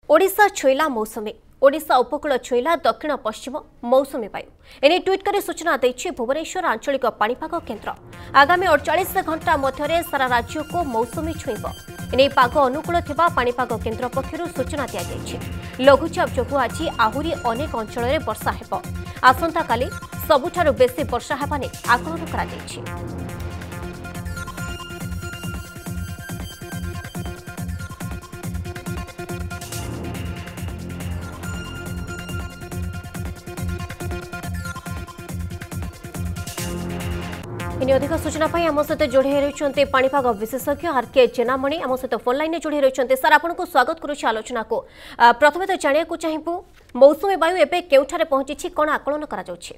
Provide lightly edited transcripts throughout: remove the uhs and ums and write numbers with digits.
ओडिशा छुईला मौसुमी ओडिशा उपकूल छुईला दक्षिण पश्चिम मौसुमी वायु एने ट्वीट कर सूचना देछि भुवनेश्वर आंचलिक पाणीपाग केन्द्र। आगामी 48 घंटा मध्य सारा राज्य को मौसुमी छुईब एने पाग अनुकूल थिबा पाणीपाग केन्द्र पक्षरु सूचना दिया जायछि। लघुचाप जोगु आज आहुरी अनेक अंचल में वर्षा हेब। आसंता काली सबुठारु बेसी वर्षा हेबा नै आकलन करा जायछि। इन अधिक सूचना आम सहित जोड़ी रही पाणीपाग विशेषज्ञ आरके जेनामणि आम सहित फोन लाइन जोड़ी रही। सर आपको स्वागत करुच्छ आलोचना को। प्रथम तो जाना चाहबू मौसुमी वायु एवं केउठारे पहुंची कौन आकलन करा जाउछि?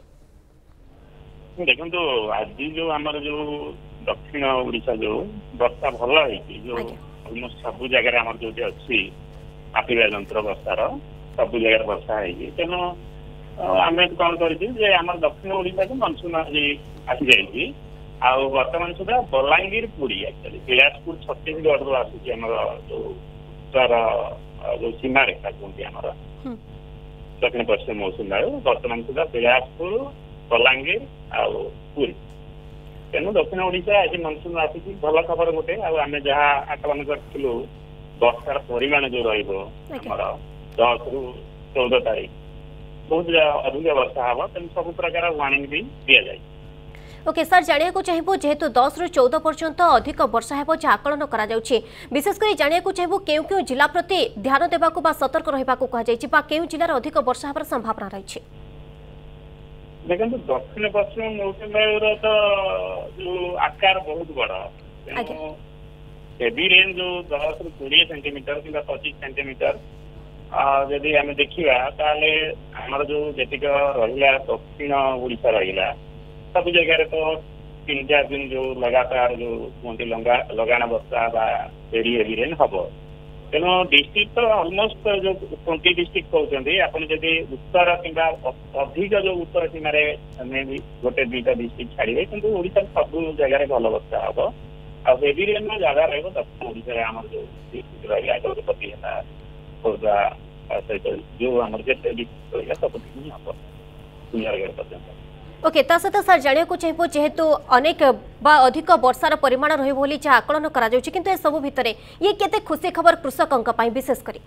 देखो आज जो आमर जो दक्षिण ओडिशा जो वर्षा भल है जो ऑलमोस्ट सब जगह आम जो अच्छी मापिबा यंत्र वर्षार सब जगह वर्षा है तेणु आम कौन कर दक्षिण ओडिशा को मनसून आज आसी जाइए बर्तमान सुधा बलांगीर पुरी एक्चुअली बिलासपुर छत्तीसगढ़ रू आसूसी जो उत्तर जो सीमा रेखा कहते आम दक्षिण पश्चिम मौसुमी वायु बर्तमान सुधा बिलासपुर बलांगीर पुरी तेणु दक्षिण ओडिशा आज मनसून आसूसी भल खबर गोटे आम जहाँ आकलन करूँ वर्षार परिमाण जो रमर 10 ରୁ 14 तारीख बहुत अधिक वर्षा हम तेणु सब प्रकार वार्निंग भी दि जाए। ओके सर जानिया चाहबू जेहेतु 10 ରୁ 14 पर्यंत अधिक वर्षा हेब जहाँ आकलन करा विशेषकर जानिया चाहबू केउ केउ जिला प्रति ध्यान देवाकू बा सतर्क रहिबाकू कहा जायछि बा केउ जिलार अधिक वर्षा हेबार संभावना रही? देखो दक्षिण पश्चिम मौसुमी वायुर तो जो आकार बहुत बड़ा हेवी रेन जो 10 ରୁ 20 सेंटीमीटर कि 25 सेंटीमीटर जदि आम देखा ताले आमर जो जेतिक रहा दक्षिण ओडिशा रहा सब जगह तो 3-4 दिन जो लगातार जो कहते लगाण वर्षा वेरी हेवी रेन हम तेणु डिस्ट्रिक्ट तो ऑलमोस्ट जो 20 डिस्ट्रिक्ट कहते आप उत्तर कि अधिक जो उत्तर सीमार गोटे 2टा डिस्ट्रिक्ट छाड़े कि ओडिशा सब जगह भल वर्षा हम हेवी रेन जगह रही दक्षिण ओडिशा आम जो डिस्ट्रिक्ट रहा गजपति है खोर्धा सहित जो आम जिते डिस्ट्रिक्ट रहा सब हम सुंदरगढ़ पर्यटन। ओके सहित सर जानिया चाहबू जेहेतु अनेक बा अधिक वर्षार परिमाण रही जहाँ आकलन करा जाउछि किंतु ए सब भितर ये केते खुशी खबर कृषकों विशेष करी?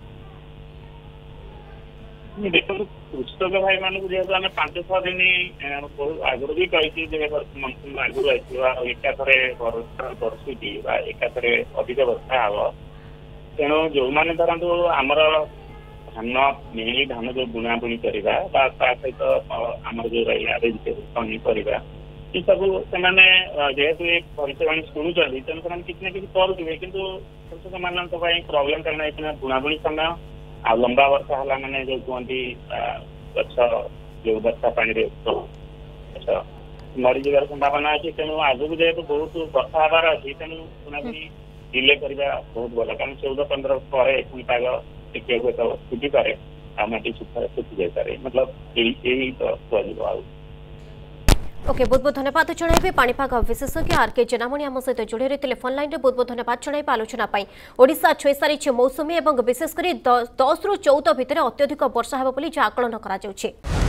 देखो कृषक भाई मान जेहेतु आम 5-6 दिन आगुरी भी कही मनसून आगुरी एकाथरे बर्षुची एकाथरे अधिक वर्षा हम तेणु जो मैंने धरतु आमर धान मेनली धान जो बुଣା बुणी करवा सहित आमर जो रहा पनीपरिया ये सब से जेहेतु एक भविष्यवाणी शुणुंट तेणु से किसी ना किसी करुवे कि कृषक मान प्रोब्लेम कारण बुଣା बुणी समय आ लंबा वर्षा है मैंने जो कहती गछ जो वर्षा पानी मरीजार संभावना अच्छी तेणु आगक जेहेतु बहुत वर्षा हबार अच्छी तेणु बुଣାबुणी डिले करवा बहुत भल कारण 14-15 पर पाग छुटी पारे माटी सुखी जाए पारे मतलब यही तो कह। ओके बहुत बहुत धन्यवाद जन पाणीपाग विशेषज्ञ आरके जेनामणि आम सहित जोड़ी रही फोन लाइन बहुत बहुत धन्यवाद जन आलोचना ओडिशा छुई सारी मौसुमी और विशेषकर 10 ରୁ 14 भितर अत्यधिक वर्षा हेब बोली आकलन करा जाउछि।